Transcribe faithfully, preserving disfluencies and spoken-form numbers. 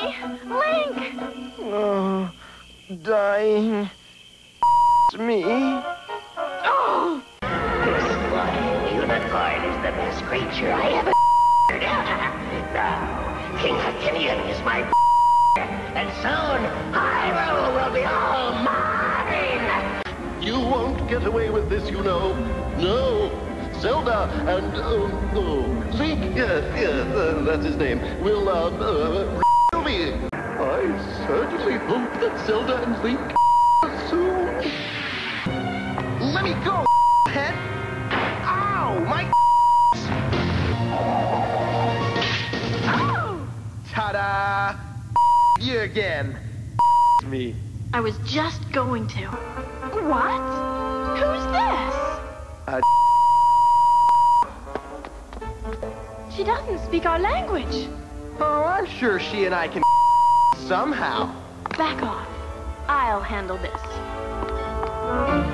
Link! Oh, dying. It's me. Oh! This flying unicorn is the best creature I ever Now, King Hakinian is my and soon Hyrule will be all mine! You won't get away with this, you know. No. Zelda and, uh, oh, Link, yes, yes, uh, that's his name, will, um, uh, me. I certainly hope that Zelda and Link soon. Let me go, head. Ow, my Oh! ta-da! You again. Me. I was just going to. What? Who's this? Uh, She doesn't speak our language. oh, I'm sure she and I can somehow. Back off. I'll handle this.